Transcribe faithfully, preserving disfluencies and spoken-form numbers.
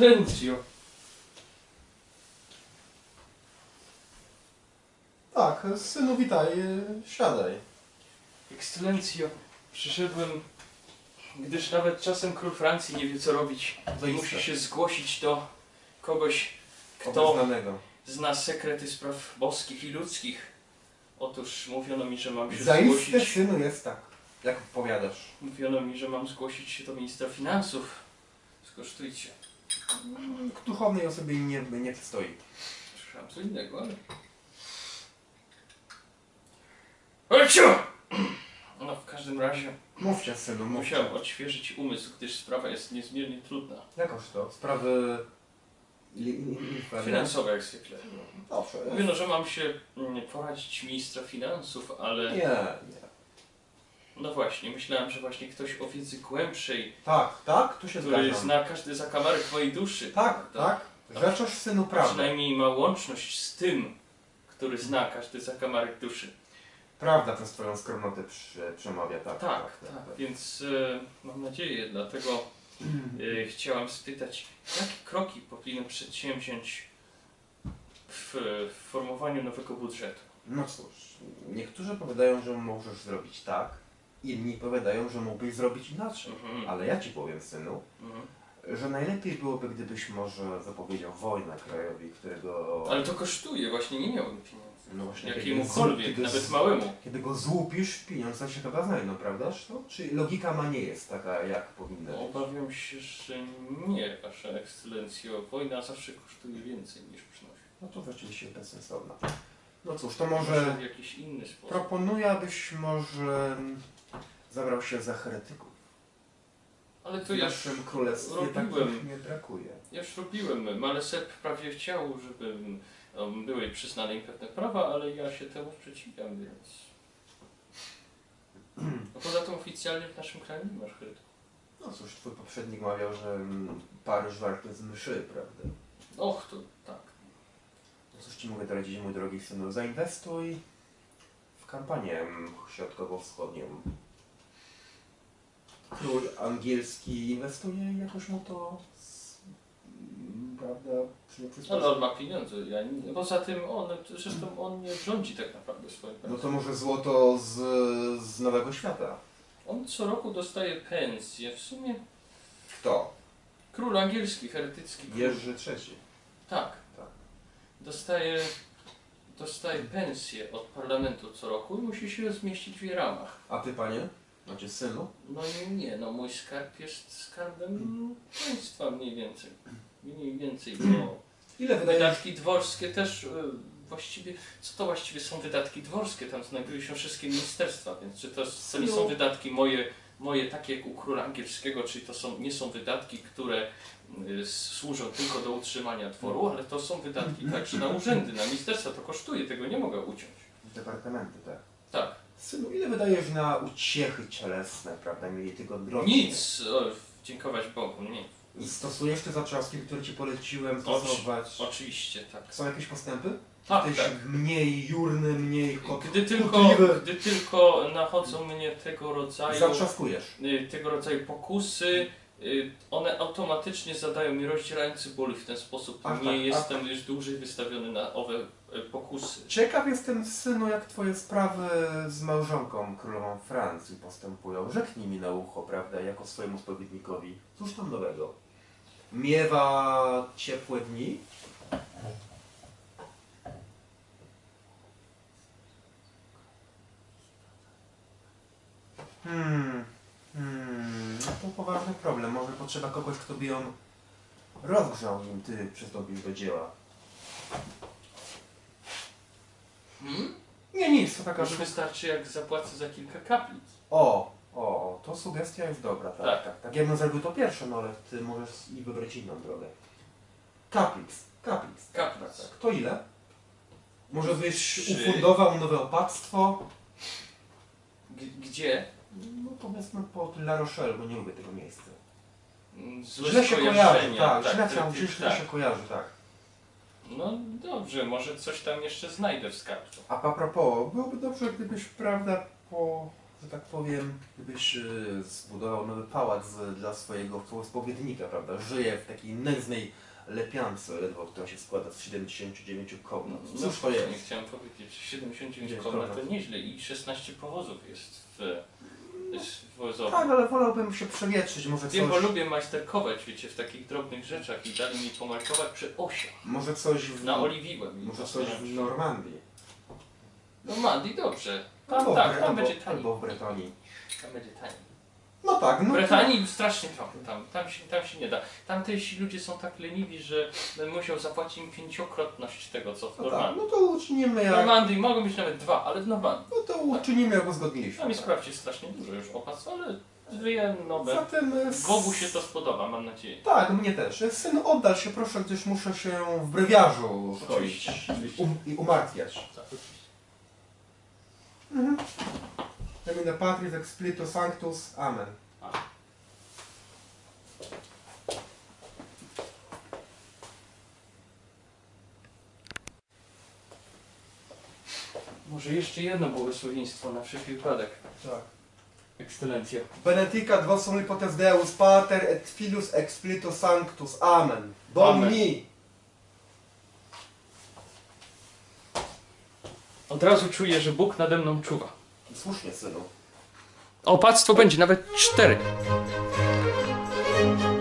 Ekscelencjo. Tak, synu, witaj, siadaj. Ekscelencjo, przyszedłem, gdyż nawet czasem król Francji nie wie co robić. Musi się zgłosić do kogoś, kto Obeznanego. zna sekrety spraw boskich i ludzkich. Otóż mówiono mi, że mam się Zaiste, zgłosić. synu, jest tak, jak powiadasz. Mówiono mi, że mam zgłosić się do ministra finansów. Skosztujcie. Duchownej osobie nie, nie stoi. Słyszałem co innego, ale... Ojciu! No w każdym razie Mówcie, synu, mówcie. musiałem odświeżyć umysł, gdyż sprawa jest niezmiernie trudna. Jakoż to? Sprawy... li- li- li- Finansowe jak zwykle. Dobrze. Mówiono, że mam się mm, poradzić ministra finansów, ale... Nie, nie. No właśnie, myślałem, że właśnie ktoś o wiedzy głębszej, Tak, tak, tu się który zgadzam. zna każdy zakamarek mojej duszy. Tak, tak. Rzeczoż, synu, A prawda. przynajmniej ma łączność z tym, który zna każdy zakamarek duszy. Prawda przez twoją skromnotę przy, przemawia, tak. Tak, tak, więc e, mam nadzieję, dlatego e, chciałam spytać, jakie kroki powinienem przedsięwziąć w, w formowaniu nowego budżetu? No cóż, niektórzy powiadają, że możesz zrobić tak, inni powiadają, że mógłbyś zrobić inaczej. Mhm. Ale ja ci powiem, synu, Mhm. że najlepiej byłoby, gdybyś może zapowiedział wojnę krajowi, którego... Ale to kosztuje, właśnie nie miałem pieniędzy. No właśnie, Jakiemukolwiek, kiedy z- nawet małemu. Kiedy go złupisz, pieniądze się chyba znajdą, prawdaż? No, czy logika ma nie jest taka, jak powinna być? Obawiam się, że nie, Wasza Ekscelencjo. Wojna zawsze kosztuje więcej niż przynosi. No to rzeczywiście bezsensowna. No cóż, to Może może w jakiś inny sposób. proponuję, abyś może zabrał się za heretyków. Ale to W ja naszym królestwie robiłem. takich nie brakuje. Ja już robiłem. Malesep prawie chciał, żeby um, były przyznane im pewne prawa, ale ja się temu sprzeciwiam, więc... A poza tym oficjalnie w naszym kraju nie masz heretyków. No cóż, twój poprzednik mawiał, że mm, Paryż warty z mszy, prawda? Och, to tak. No cóż ci mogę doradzić, mój drogi synu, zainwestuj w kampanię mm, środkowo-wschodnią. Król angielski inwestuje, jakoś mu to, s- mm, prawda, nie Ale przysługuje. on ma pieniądze. Ja nie, poza tym on, zresztą on nie rządzi tak naprawdę swoim No państwem. to może złoto z, z Nowego Świata. On co roku dostaje pensję. W sumie Kto? król angielski, heretycki król. Jerzy trzeci. Tak. Tak. Dostaje, dostaje pensję od parlamentu co roku i musi się zmieścić w jej ramach. A ty, panie? Znaczy synu? No nie, nie, no mój skarb jest skarbem państwa mniej więcej. Mniej więcej, bo Ile wydajesz? wydatki dworskie też y, właściwie, co to właściwie są wydatki dworskie? Tam znajdują się wszystkie ministerstwa, więc czy to, to nie są wydatki moje, moje takie jak u króla angielskiego, czyli to są, nie są wydatki, które y, służą tylko do utrzymania dworu, ale to są wydatki także na urzędy, na ministerstwa, to kosztuje, tego nie mogę uciąć. Departamenty, tak. Tak. Synu, ile wydajesz na uciechy cielesne, prawda, mieli tygodrocznie? Nic, o, dziękować Bogu, nie. I stosujesz te zatrzaski, które ci poleciłem Oczy- stosować? Oczywiście, tak. Są jakieś postępy? Tak, Jesteś tak. mniej jurny, mniej kot- Gdy tylko, kłótliwy. gdy tylko nachodzą mnie tego rodzaju, Zatrzaskujesz. y, tego rodzaju pokusy, y, one automatycznie zadają mi rozdzierający ból i w ten sposób Ach, nie tak, jestem już dłużej wystawiony na owe y, pokusy. Ciekaw jestem, synu, jak twoje sprawy z małżonką królową Francji postępują. Rzeknij mi na ucho, prawda, jako swojemu spowiednikowi. Cóż tam nowego? Miewa ciepłe dni? Hmm, hmm, no to poważny problem. Może potrzeba kogoś, kto by ją rozgrzał, nim ty przystąpisz do dzieła. Hmm? Nie, nic, to taka... Może wystarczy jak zapłacę za kilka kaplic. O, o, to sugestia jest dobra, tak, Tak. tak, tak. Ja bym zrobił to pierwsze, no ale ty możesz i wybrać inną drogę. Kaplix, kaplix. Kaplic. Tak, to ile? Może byś Trzy. ufundował nowe opactwo? G- gdzie? No powiedzmy pod La Rochelle, bo nie lubię tego miejsca. Mm, Złe Źle się kojarzy, skojarzenia, tak, tak, źle, ty- tam, ty- źle tak. się kojarzy, tak. No dobrze, może coś tam jeszcze znajdę w skarbcu. A a propos, byłoby dobrze, gdybyś, prawda, po że tak powiem, gdybyś y, zbudował nowy pałac y, dla swojego współspowiednika, prawda? Żyje w takiej nędznej lepiance, ledwo która się składa z siedemdziesięciu dziewięciu komnat. No, Cóż to jest? Nie chciałem powiedzieć, siedemdziesiąt dziewięć dziewięć komnat to komnat. nieźle i szesnaście powozów jest w, jest w wozowie. Tak, ale wolałbym się przewietrzyć, może Wiem, bo coś, lubię majsterkować, wiecie, w takich drobnych rzeczach i dali mi pomarkować przy osiach. może coś w, Naoliwiłem i może coś w Normandii. Normandii, dobrze. Tam, Albo, tak, w, tam albo, będzie taniej. albo w Bretonii. Tam będzie taniej. No tak, W no Brytanii strasznie drogo, tam, tam, się, tam się nie da. Tamtejsi ludzie są tak leniwi, że będę musiał zapłacić im pięciokrotność tego, co w no tak, Normandii. no to uczynimy W jak... Normandii mogą być nawet dwa, ale w Normandii. No to uczynimy jak uzgodniliśmy. Tam jest wprawdzie strasznie dużo już opas, ale dwie nowe. Zatem... e, s- Bogu się to spodoba, mam nadzieję. Tak, mnie też. Synu, oddal się proszę, gdyż muszę się w brewiarzu szkolić Oczywiście, oczywiście. um, i umartwiać. Tak, oczywiście. Mhm. Emine Patris Explito Sanctus. Amen. Może jeszcze jedno błogosławieństwo na wszelki wypadek. Tak. Ekscelencja. Benedicat vos omnipotens Deus Pater et Filius Explito Sanctus. Amen. Bon Amen. mi. Od razu czuję, że Bóg nade mną czuwa. Słusznie, synu. Opactwo będzie nawet cztery.